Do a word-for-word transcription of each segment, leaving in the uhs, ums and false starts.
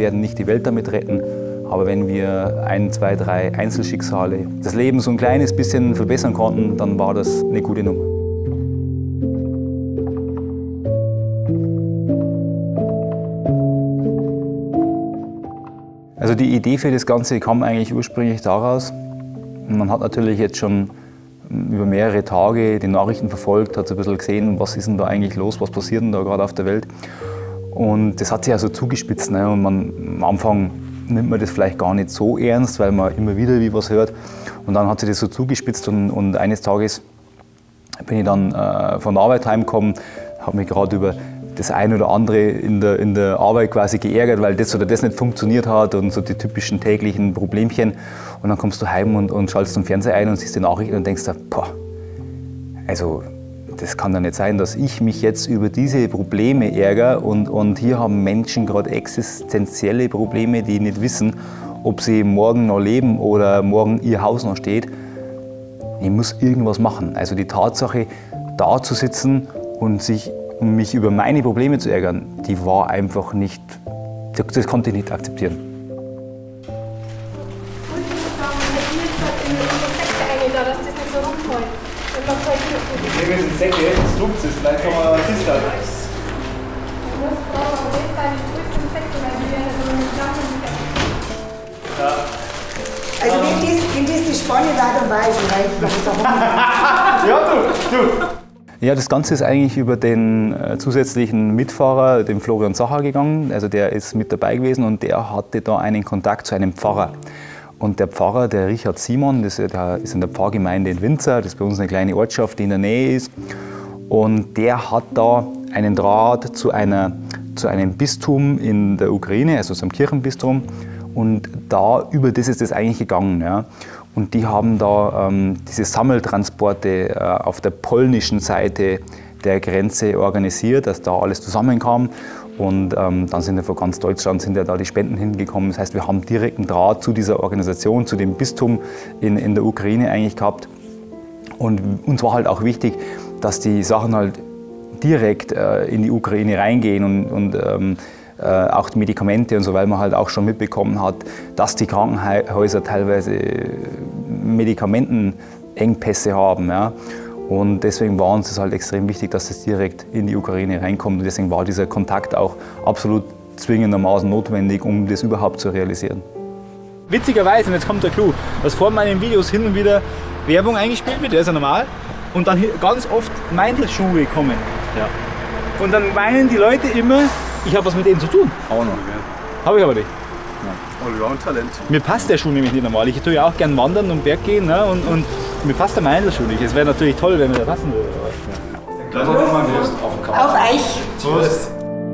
werden nicht die Welt damit retten, aber wenn wir ein, zwei, drei Einzelschicksale das Leben so ein kleines bisschen verbessern konnten, dann war das eine gute Nummer. Also die Idee für das Ganze kam eigentlich ursprünglich daraus. Man hat natürlich jetzt schon über mehrere Tage die Nachrichten verfolgt, hat so ein bisschen gesehen, was ist denn da eigentlich los, was passiert denn da gerade auf der Welt. Und das hat sich also zugespitzt. Ne? Und man, am Anfang nimmt man das vielleicht gar nicht so ernst, weil man immer wieder wie was hört. Und dann hat sich das so zugespitzt und, und eines Tages bin ich dann äh, von der Arbeit heimgekommen, habe mich gerade über das eine oder andere in der, in der Arbeit quasi geärgert, weil das oder das nicht funktioniert hat und so die typischen täglichen Problemchen. Und dann kommst du heim und, und schaltest den Fernseher ein und siehst die Nachrichten und denkst dir, boah, also das kann doch nicht sein, dass ich mich jetzt über diese Probleme ärgere und, und hier haben Menschen gerade existenzielle Probleme, die nicht wissen, ob sie morgen noch leben oder morgen ihr Haus noch steht. Ich muss irgendwas machen. Also die Tatsache, da zu sitzen und sich um mich über meine Probleme zu ärgern, die war einfach nicht, das konnte ich nicht akzeptieren. Ich nehme jetzt eine Säcke, das tut es, vielleicht kann man das da. Also wenn das, wenn das die Spanne da, dann weiß ich, weil ich noch da Ja, du, du. Ja, das Ganze ist eigentlich über den äh, zusätzlichen Mitfahrer, den Florian Sacher, gegangen. Also der ist mit dabei gewesen und der hatte da einen Kontakt zu einem Pfarrer. Und der Pfarrer, der Richard Simon, das ist in der Pfarrgemeinde in Winzer, das ist bei uns eine kleine Ortschaft, die in der Nähe ist. Und der hat da einen Draht zu, einer, zu einem Bistum in der Ukraine, also zum Kirchenbistum. Und da, über das ist das eigentlich gegangen. Ja. Und die haben da ähm, diese Sammeltransporte äh, auf der polnischen Seite der Grenze organisiert, dass da alles zusammenkam. Und ähm, dann sind ja von ganz Deutschland sind ja da die Spenden hingekommen. Das heißt, wir haben direkten Draht zu dieser Organisation, zu dem Bistum in, in der Ukraine eigentlich gehabt. Und uns war halt auch wichtig, dass die Sachen halt direkt äh, in die Ukraine reingehen und, und ähm, äh, auch die Medikamente und so, weil man halt auch schon mitbekommen hat, dass die Krankenhäuser teilweise Medikamentenengpässe haben. Ja. Und deswegen war uns das halt extrem wichtig, dass das direkt in die Ukraine reinkommt. Und deswegen war dieser Kontakt auch absolut zwingendermaßen notwendig, um das überhaupt zu realisieren. Witzigerweise, und jetzt kommt der Clou, dass vor meinen Videos hin und wieder Werbung eingespielt wird, das ist ja normal. Und dann ganz oft Meindl-Schuhe kommen. Ja. Und dann meinen die Leute immer, ich habe was mit denen zu tun. Auch noch. Habe ich aber nicht. Allround-Talent. Mir passt der Schuh nämlich nicht normal. Ich tue ja auch gern wandern und Berg gehen, ne? und, und mir passt der Meindl-Schuh nicht. Es wäre natürlich toll, wenn mir der passen würde. Gleich noch mal auf den Auf euch! Prost!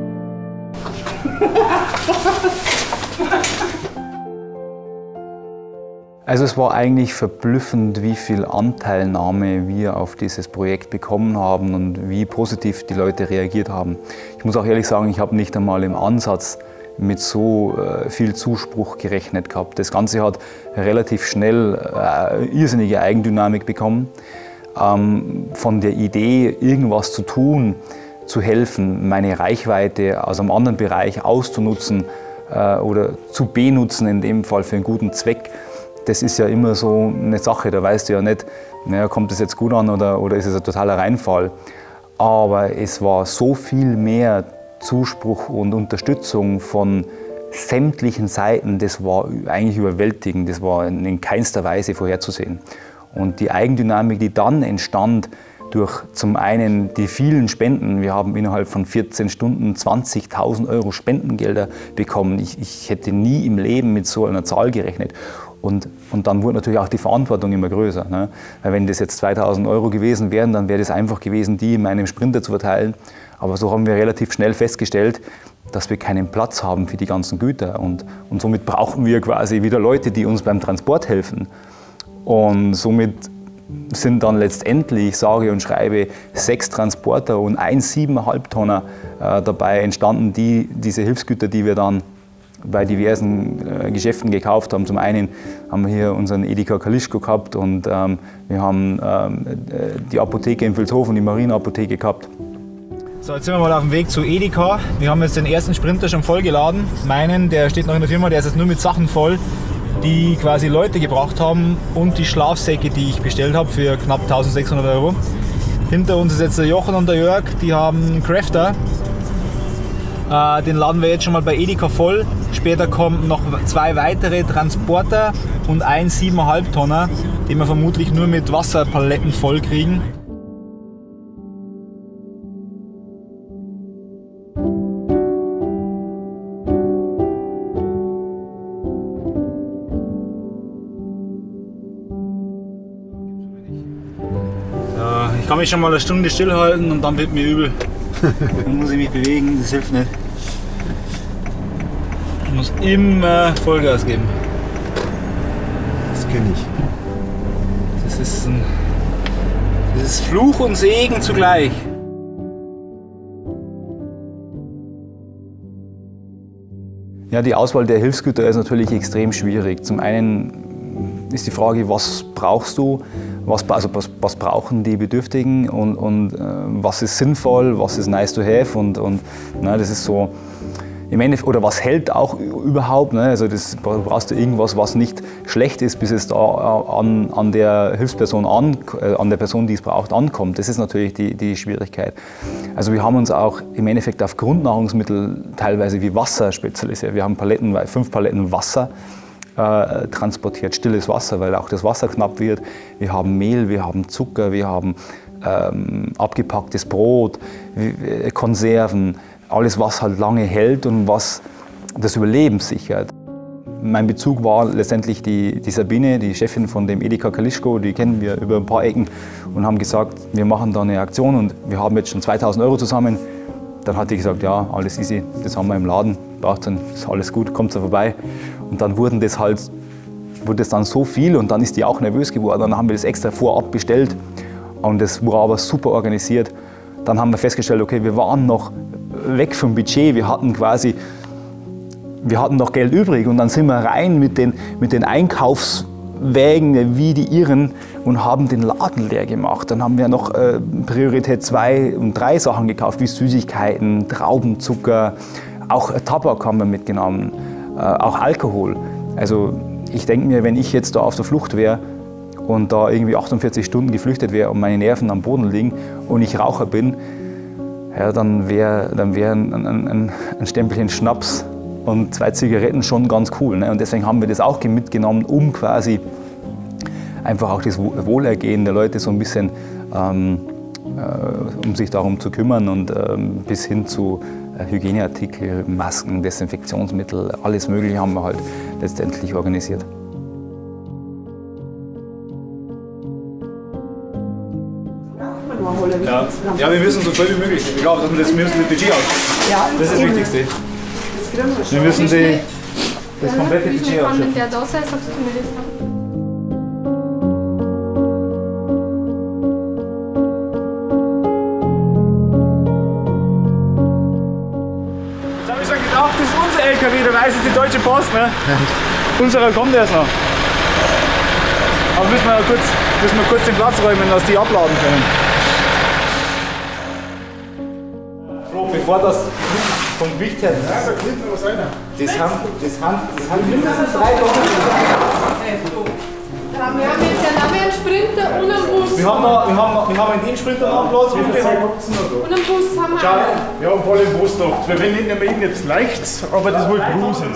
Also es war eigentlich verblüffend, wie viel Anteilnahme wir auf dieses Projekt bekommen haben und wie positiv die Leute reagiert haben. Ich muss auch ehrlich sagen, ich habe nicht einmal im Ansatz mit so äh, viel Zuspruch gerechnet gehabt. Das Ganze hat relativ schnell äh, irrsinnige Eigendynamik bekommen. Ähm, von der Idee, irgendwas zu tun, zu helfen, meine Reichweite aus einem anderen Bereich auszunutzen äh, oder zu benutzen, in dem Fall für einen guten Zweck, das ist ja immer so eine Sache, da weißt du ja nicht, naja, kommt das jetzt gut an oder, oder ist es ein totaler Reinfall. Aber es war so viel mehr Zuspruch und Unterstützung von sämtlichen Seiten, das war eigentlich überwältigend, das war in keinster Weise vorherzusehen. Und die Eigendynamik, die dann entstand, durch zum einen die vielen Spenden, wir haben innerhalb von vierzehn Stunden zwanzigtausend Euro Spendengelder bekommen. Ich, ich hätte nie im Leben mit so einer Zahl gerechnet. Und, und dann wurde natürlich auch die Verantwortung immer größer. Ne? Weil wenn das jetzt zweitausend Euro gewesen wären, dann wäre das einfach gewesen, die in meinem Sprinter zu verteilen. Aber so haben wir relativ schnell festgestellt, dass wir keinen Platz haben für die ganzen Güter. Und, und somit brauchen wir quasi wieder Leute, die uns beim Transport helfen. Und somit sind dann letztendlich, sage und schreibe, sechs Transporter und ein siebeneinhalb Tonner äh, dabei entstanden, die diese Hilfsgüter, die wir dann bei diversen äh, Geschäften gekauft haben. Zum einen haben wir hier unseren Edeka Kalischko gehabt und ähm, wir haben ähm, die Apotheke in Vilshofen, die Marienapotheke gehabt. So, jetzt sind wir mal auf dem Weg zu Edeka. Wir haben jetzt den ersten Sprinter schon voll geladen. Meinen, der steht noch in der Firma, der ist jetzt nur mit Sachen voll, die quasi Leute gebracht haben und die Schlafsäcke, die ich bestellt habe für knapp eintausendsechshundert Euro. Hinter uns ist jetzt der Jochen und der Jörg, die haben einen Crafter. Äh, den laden wir jetzt schon mal bei Edeka voll. Später kommen noch zwei weitere Transporter und ein sieben Komma fünf Tonner, den wir vermutlich nur mit Wasserpaletten voll kriegen. Ich kann mich schon mal eine Stunde stillhalten und dann wird mir übel. Dann muss ich mich bewegen, das hilft nicht. Ich muss immer Vollgas geben. Das kenne ich. Das ist, ein, das ist Fluch und Segen zugleich. Ja, die Auswahl der Hilfsgüter ist natürlich extrem schwierig. Zum einen ist die Frage, was brauchst du? Was, also was, was brauchen die Bedürftigen und, und äh, was ist sinnvoll, was ist nice to have und, und ne, das ist so im Endeffekt, oder was hält auch überhaupt, ne? Also das brauchst du irgendwas, was nicht schlecht ist, bis es da an, an der Hilfsperson, an, äh, an der Person, die es braucht, ankommt. Das ist natürlich die, die Schwierigkeit. Also wir haben uns auch im Endeffekt auf Grundnahrungsmittel teilweise wie Wasser spezialisiert. Wir haben Paletten, fünf Paletten Wasser Äh, transportiert, stilles Wasser, weil auch das Wasser knapp wird. Wir haben Mehl, wir haben Zucker, wir haben ähm, abgepacktes Brot, äh, Konserven, alles was halt lange hält und was das Überleben sichert. Mein Bezug war letztendlich die, die Sabine, die Chefin von dem Edeka Kalischko, die kennen wir über ein paar Ecken und haben gesagt, wir machen da eine Aktion und wir haben jetzt schon zweitausend Euro zusammen. Dann hat die gesagt, ja, alles easy, das haben wir im Laden, braucht dann, ist alles gut, kommt da vorbei. Und dann wurden das halt, wurde das dann so viel und dann ist die auch nervös geworden. Dann haben wir das extra vorab bestellt und das war aber super organisiert. Dann haben wir festgestellt, okay, wir waren noch weg vom Budget, wir hatten quasi, wir hatten noch Geld übrig und dann sind wir rein mit den, mit den Einkaufswägen wie die Irren und haben den Laden leer gemacht. Dann haben wir noch äh, Priorität zwei und drei Sachen gekauft, wie Süßigkeiten, Traubenzucker, auch äh, Tabak haben wir mitgenommen. Auch Alkohol. Also ich denke mir, wenn ich jetzt da auf der Flucht wäre und da irgendwie achtundvierzig Stunden geflüchtet wäre und meine Nerven am Boden liegen und ich Raucher bin, ja, dann wäre dann wär ein, ein, ein Stempelchen Schnaps und zwei Zigaretten schon ganz cool. Ne? Und deswegen haben wir das auch mitgenommen, um quasi einfach auch das Wohlergehen der Leute so ein bisschen ähm, äh, um sich darum zu kümmern und ähm, bis hin zu Hygieneartikel, Masken, Desinfektionsmittel, alles Mögliche haben wir halt letztendlich organisiert. Ja, ja, wir müssen so schnell wie möglich. Ich glaube, dass wir das müssen mit Budget aus. Ja, das ist das Wichtigste. Wir müssen die, das komplette Budget ausschöpfen. Wenn der da sei, sagst du mir das. Ach, das ist unser L K W, der weiß, es ist die Deutsche Post, ne? Unserer kommt erst noch. Aber müssen wir kurz, müssen wir kurz den Platz räumen, dass die abladen können. So, bevor das vom Gewicht her. Ja, da klingt noch was rein. Das haben, das haben, das haben mindestens drei Tonnen. Wir haben jetzt ja noch einen Sprinter und einen Bus. Wir haben, noch, wir haben, wir haben in dem Sprinter noch einen Platz. Und einen Bus haben wir auch. Wir haben voll den Bus noch. Wir nehmen ihn jetzt leicht, aber das wohl cruisen.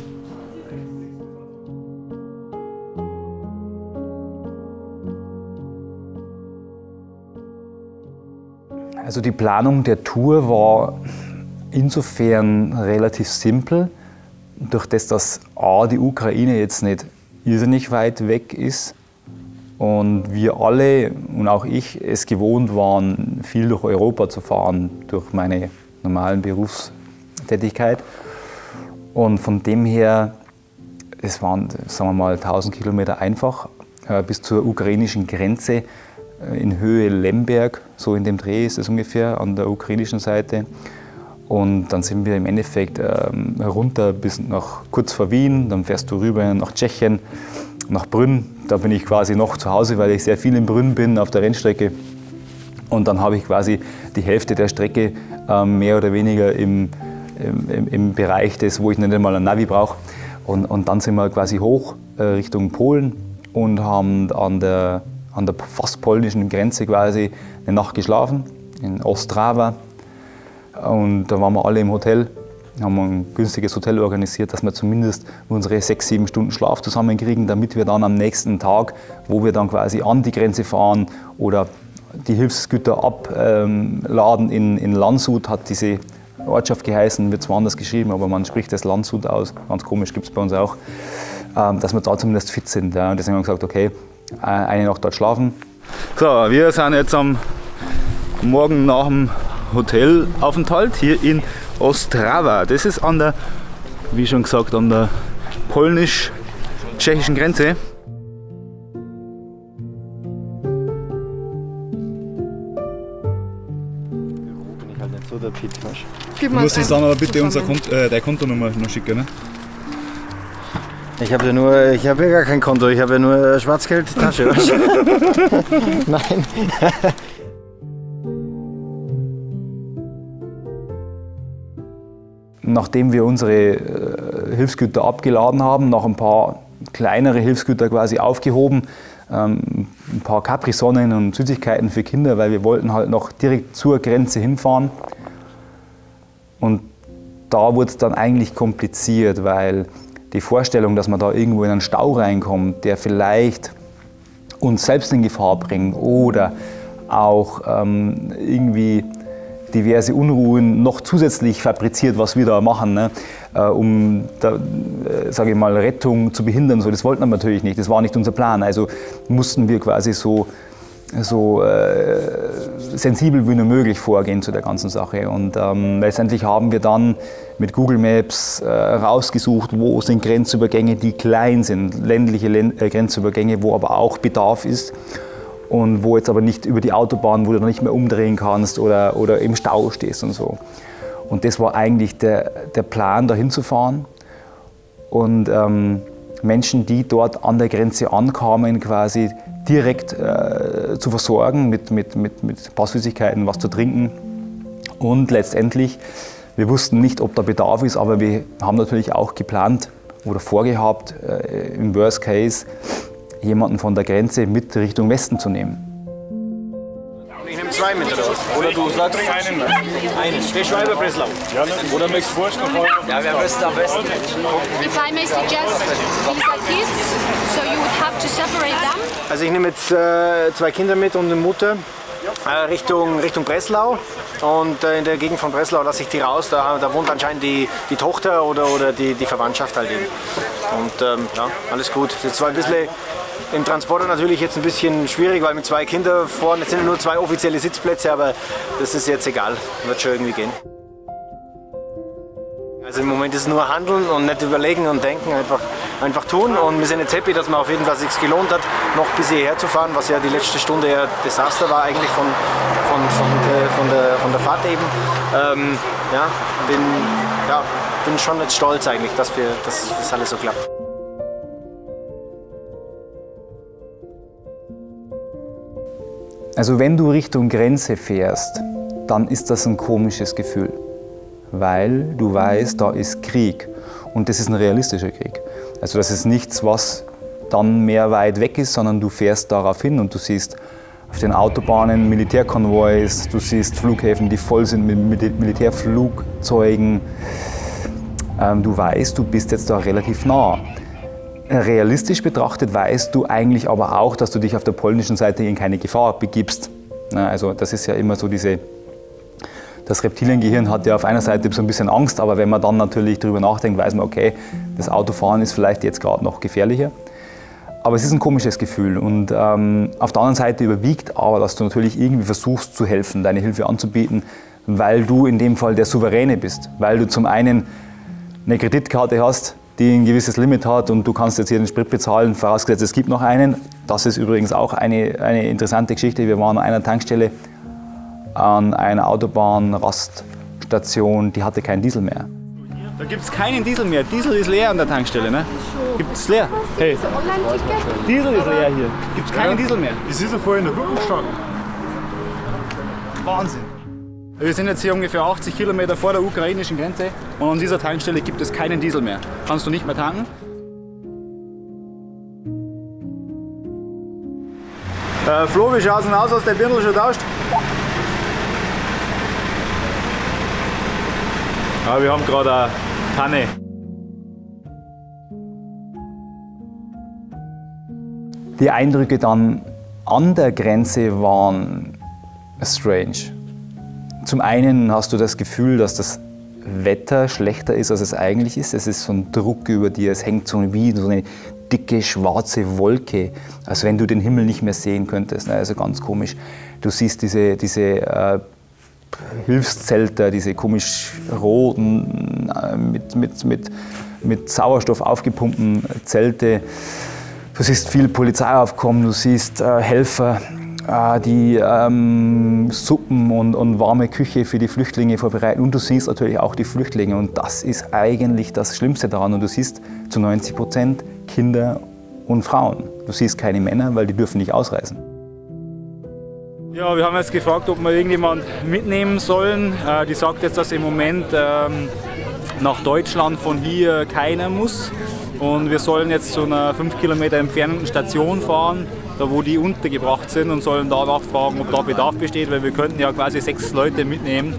Also die Planung der Tour war insofern relativ simpel, durch das, dass A, die Ukraine jetzt nicht irrsinnig weit weg ist und wir alle und auch ich es gewohnt waren, viel durch Europa zu fahren, durch meine normalen Berufstätigkeit. Und von dem her, es waren, sagen wir mal, tausend Kilometer einfach äh, bis zur ukrainischen Grenze äh, in Höhe Lemberg, so in dem Dreh ist es ungefähr an der ukrainischen Seite. Und dann sind wir im Endeffekt ähm, runter bis nach kurz vor Wien, dann fährst du rüber nach Tschechien, nach Brünn. Da bin ich quasi noch zu Hause, weil ich sehr viel in Brünn bin auf der Rennstrecke. Und dann habe ich quasi die Hälfte der Strecke ähm, mehr oder weniger im, im, im Bereich des, wo ich nicht einmal ein Navi brauche. Und, und dann sind wir quasi hoch äh, Richtung Polen und haben an der, an der fast polnischen Grenze quasi eine Nacht geschlafen, in Ostrawa. Und da waren wir alle im Hotel, haben ein günstiges Hotel organisiert, dass wir zumindest unsere sechs, sieben Stunden Schlaf zusammenkriegen, damit wir dann am nächsten Tag, wo wir dann quasi an die Grenze fahren oder die Hilfsgüter abladen in, in Landshut, hat diese Ortschaft geheißen, wird zwar anders geschrieben, aber man spricht das Landshut aus, ganz komisch, gibt es bei uns auch, dass wir da zumindest fit sind. Ja. Und deswegen haben wir gesagt, okay, eine Nacht dort schlafen. So, wir sind jetzt am Morgen nach dem Hotelaufenthalt hier in Ostrawa. Das ist an der, wie schon gesagt, an der polnisch-tschechischen Grenze. Gib Du mal musst uns ein. dann aber bitte unser Konto, äh, deine Kontonummer noch schicken, ne? Ich habe ja nur, ich habe ja gar kein Konto, ich habe ja nur Schwarzgeldtasche. Nein. Nachdem wir unsere äh, Hilfsgüter abgeladen haben, noch ein paar kleinere Hilfsgüter quasi aufgehoben, ähm, ein paar Capri-Sonnen und Süßigkeiten für Kinder, weil wir wollten halt noch direkt zur Grenze hinfahren. Und da wurde es dann eigentlich kompliziert, weil die Vorstellung, dass man da irgendwo in einen Stau reinkommt, der vielleicht uns selbst in Gefahr bringt oder auch ähm, irgendwie diverse Unruhen noch zusätzlich fabriziert, was wir da machen, ne, äh, um da, äh, sage ich mal, Rettung zu behindern. So, das wollten wir natürlich nicht, das war nicht unser Plan. Also mussten wir quasi so, so äh, sensibel wie nur möglich vorgehen zu der ganzen Sache. Und ähm, letztendlich haben wir dann mit Google Maps äh, rausgesucht, wo sind Grenzübergänge, die klein sind, ländliche Len äh, Grenzübergänge, wo aber auch Bedarf ist. Und wo jetzt aber nicht über die Autobahn, wo du noch nicht mehr umdrehen kannst oder, oder im Stau stehst und so. Und das war eigentlich der, der Plan, da hinzufahren und ähm, Menschen, die dort an der Grenze ankamen, quasi direkt äh, zu versorgen mit, mit, mit, mit ein paar Süßigkeiten, was zu trinken. Und letztendlich, wir wussten nicht, ob da Bedarf ist, aber wir haben natürlich auch geplant oder vorgehabt, äh, im Worst Case, jemanden von der Grenze mit Richtung Westen zu nehmen. Ich nehme zwei mit, oder was? Oder du sagst einen. Einen. Der Schweiber Breslau. Ja, oder möchtest du Wurst noch haben? Ja, wer wüsste am besten? If I may suggest, these are kids, so you would have to separate them. Also ich nehme jetzt äh, zwei Kinder mit und eine Mutter äh, Richtung, Richtung Breslau. Und äh, in der Gegend von Breslau lasse ich die raus. Da, da wohnt anscheinend die, die Tochter oder, oder die, die Verwandtschaft halt eben. Und ähm, ja, alles gut. Das ist zwar ein bisschen im Transporter natürlich jetzt ein bisschen schwierig, weil mit zwei Kindern vorne, jetzt sind nur zwei offizielle Sitzplätze, aber das ist jetzt egal, wird schon irgendwie gehen. Also im Moment ist es nur handeln und nicht überlegen und denken, einfach, einfach tun. Und wir sind jetzt happy, dass man auf jeden Fall sich gelohnt hat, noch bis hierher zu fahren, was ja die letzte Stunde ja Desaster war eigentlich von, von, von, äh, von, der, von der Fahrt eben. Ähm, ja, bin, ja, bin schon jetzt stolz eigentlich, dass, wir, dass das alles so klappt. Also wenn du Richtung Grenze fährst, dann ist das ein komisches Gefühl, weil du weißt, da ist Krieg und das ist ein realistischer Krieg. Also das ist nichts, was dann mehr weit weg ist, sondern du fährst darauf hin und du siehst auf den Autobahnen Militärkonvois, du siehst Flughäfen, die voll sind mit Militärflugzeugen. Ähm, du weißt, du bist jetzt da relativ nah. Realistisch betrachtet weißt du eigentlich aber auch, dass du dich auf der polnischen Seite in keine Gefahr begibst. Also das ist ja immer so diese, das Reptiliengehirn hat ja auf einer Seite so ein bisschen Angst, aber wenn man dann natürlich darüber nachdenkt, weiß man, okay, das Autofahren ist vielleicht jetzt gerade noch gefährlicher. Aber es ist ein komisches Gefühl und ähm, auf der anderen Seite überwiegt aber, dass du natürlich irgendwie versuchst zu helfen, deine Hilfe anzubieten, weil du in dem Fall der Souveräne bist, weil du zum einen eine Kreditkarte hast, die ein gewisses Limit hat und du kannst jetzt hier den Sprit bezahlen, vorausgesetzt es gibt noch einen. Das ist übrigens auch eine, eine interessante Geschichte. Wir waren an einer Tankstelle, an einer Autobahnraststation, die hatte keinen Diesel mehr. Da gibt es keinen Diesel mehr. Diesel ist leer an der Tankstelle, ne? Gibt es leer? Hey, Diesel ist leer hier. Gibt es keinen Diesel mehr. Das ist ja vorhin in der Rücken gestanden. Wahnsinn. Wir sind jetzt hier ungefähr achtzig Kilometer vor der ukrainischen Grenze und an dieser Tankstelle gibt es keinen Diesel mehr. Kannst du nicht mehr tanken. Äh, Flo, wie schaut es denn aus? Hast du den Birndl schon tauscht? Ja, wir haben gerade eine Tanne. Die Eindrücke dann an der Grenze waren strange. Zum einen hast du das Gefühl, dass das Wetter schlechter ist, als es eigentlich ist. Es ist so ein Druck über dir, es hängt so wie so eine dicke schwarze Wolke, als wenn du den Himmel nicht mehr sehen könntest. Also ganz komisch. Du siehst diese, diese äh, Hilfszelter, diese komisch roten, äh, mit, mit, mit, mit Sauerstoff aufgepumpten Zelte. Du siehst viel Polizeiaufkommen, du siehst äh, Helfer, äh, die ähm, Suppen und, und warme Küche für die Flüchtlinge vorbereiten. Und du siehst natürlich auch die Flüchtlinge. Und das ist eigentlich das Schlimmste daran. Und du siehst zu neunzig Prozent Kinder und Frauen. Du siehst keine Männer, weil die dürfen nicht ausreisen. Ja, wir haben jetzt gefragt, ob wir irgendjemand mitnehmen sollen. Äh, die sagt jetzt, dass im Moment ähm, nach Deutschland von hier keiner muss. Und wir sollen jetzt zu einer fünf Kilometer entfernten Station fahren, da wo die untergebracht sind, und sollen da nachfragen, ob da Bedarf besteht, weil wir könnten ja quasi sechs Leute mitnehmen.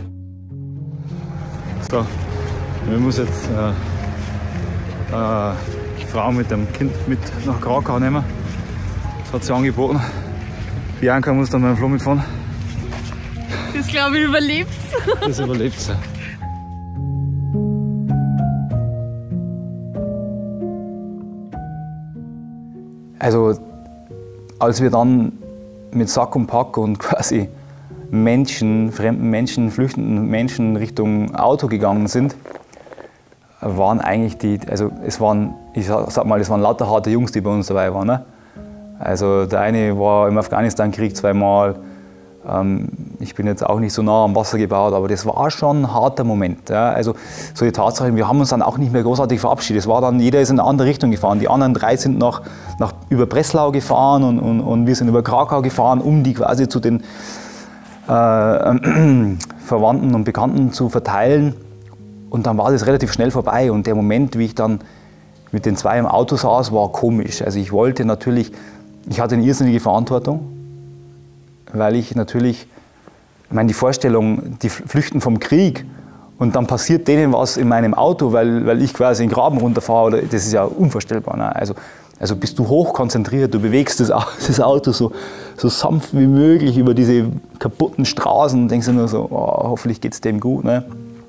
So, wir müssen jetzt äh, äh, die Frau mit dem Kind mit nach Krakau nehmen. Das hat sie angeboten. Bianca muss dann beim Flo mitfahren. Das glaube ich überlebt. Das überlebt sie. Also, als wir dann mit Sack und Pack und quasi Menschen, fremden Menschen, flüchtenden Menschen Richtung Auto gegangen sind, waren eigentlich die, also es waren, ich sag mal, es waren lauter harte Jungs, die bei uns dabei waren. Ne? Also der eine war im Afghanistan-Krieg zweimal. Ähm, ich bin jetzt auch nicht so nah am Wasser gebaut, aber das war schon ein harter Moment. Ja? Also so die Tatsache, wir haben uns dann auch nicht mehr großartig verabschiedet. Es war dann, jeder ist in eine andere Richtung gefahren. Die anderen drei sind nach, nach über Breslau gefahren und, und, und wir sind über Krakau gefahren, um die quasi zu den äh, äh, Verwandten und Bekannten zu verteilen. Und dann war das relativ schnell vorbei. Und der Moment, wie ich dann mit den zwei im Auto saß, war komisch. Also ich wollte natürlich, ich hatte eine irrsinnige Verantwortung, weil ich natürlich, ich meine, die Vorstellung, die flüchten vom Krieg und dann passiert denen was in meinem Auto, weil, weil ich quasi in den Graben runterfahre, das ist ja unvorstellbar. Ne? Also, also bist du hochkonzentriert, du bewegst das, das Auto so, so sanft wie möglich über diese kaputten Straßen und denkst dir nur so, oh, hoffentlich geht es dem gut. Ne?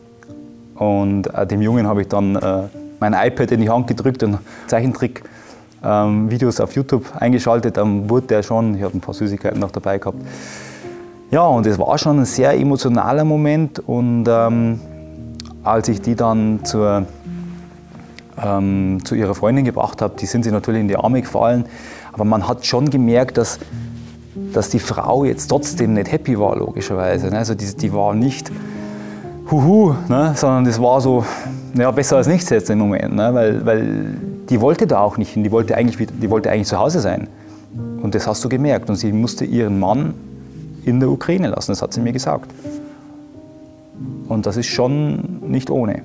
Und äh, dem Jungen habe ich dann äh, mein iPad in die Hand gedrückt und Zeichentrick-Videos ähm, auf YouTube eingeschaltet. Dann wurde der schon, ich habe ein paar Süßigkeiten noch dabei gehabt. Ja, und es war schon ein sehr emotionaler Moment. Und ähm, als ich die dann zur, ähm, zu ihrer Freundin gebracht habe, die sind sie natürlich in die Arme gefallen. Aber man hat schon gemerkt, dass, dass die Frau jetzt trotzdem nicht happy war, logischerweise. Also die, die war nicht huhu, ne, sondern das war so, ja, besser als nichts jetzt im Moment, ne, weil, weil die wollte da auch nicht hin, die wollte, eigentlich, die wollte eigentlich zu Hause sein. Und das hast du gemerkt. Und sie musste ihren Mann in der Ukraine lassen, das hat sie mir gesagt. Und das ist schon nicht ohne.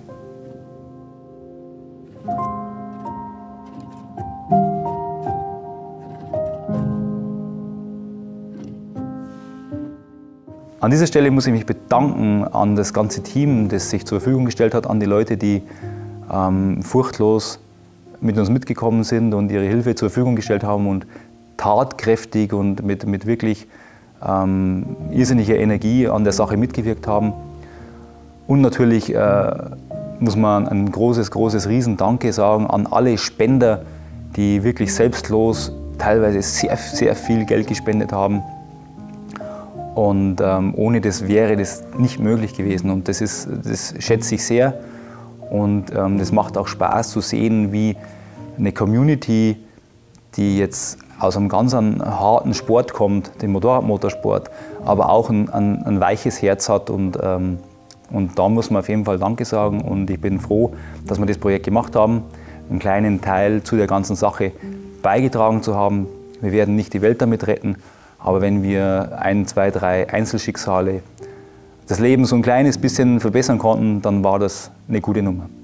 An dieser Stelle muss ich mich bedanken an das ganze Team, das sich zur Verfügung gestellt hat, an die Leute, die ähm, furchtlos mit uns mitgekommen sind und ihre Hilfe zur Verfügung gestellt haben und tatkräftig und mit, mit wirklich ähm, irrsinniger Energie an der Sache mitgewirkt haben. Und natürlich äh, muss man ein großes, großes Riesendanke sagen an alle Spender, die wirklich selbstlos teilweise sehr, sehr viel Geld gespendet haben. Und ähm, ohne das wäre das nicht möglich gewesen. Und das, ist, das schätze ich sehr. Und ähm, das macht auch Spaß zu sehen, wie eine Community, die jetzt aus einem ganz harten Sport kommt, dem Motorradmotorsport, aber auch ein, ein, ein weiches Herz hat. Und, ähm, und da muss man auf jeden Fall Danke sagen. Und ich bin froh, dass wir das Projekt gemacht haben, einen kleinen Teil zu der ganzen Sache beigetragen zu haben. Wir werden nicht die Welt damit retten, Aber wenn wir ein, zwei, drei Einzelschicksale das Leben so ein kleines bisschen verbessern konnten, dann war das eine gute Nummer.